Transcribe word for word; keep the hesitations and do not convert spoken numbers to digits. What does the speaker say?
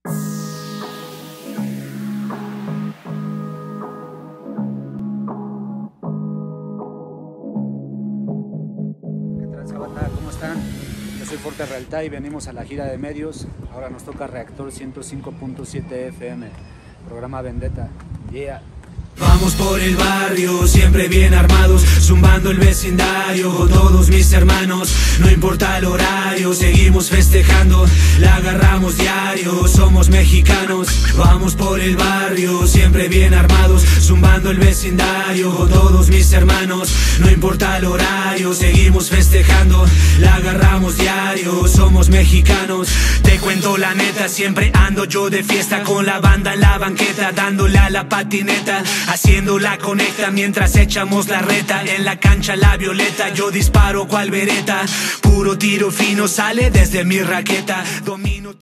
¿Cómo están? Yo soy Forte Realtá y venimos a la gira de medios. Ahora nos toca Reactor ciento cinco punto siete F M, programa Vendetta. Yeah. Vamos por el barrio, siempre bien armados, zumbando el vecindario, todos mis hermanos, no importa el horario, seguimos festejando, la agarramos diario, somos mexicanos. Vamos por el barrio, siempre bien armados, zumbando el vecindario, todos mis hermanos, no importa el horario, seguimos festejando, la agarramos diario, somos mexicanos. Te cuento la neta, siempre ando yo de fiesta con la banda en la banqueta, dándole a la patineta, haciendo la conecta mientras echamos la reta. En la cancha la violeta, yo disparo cual vereta, puro tiro fino sale desde mi raqueta. Domino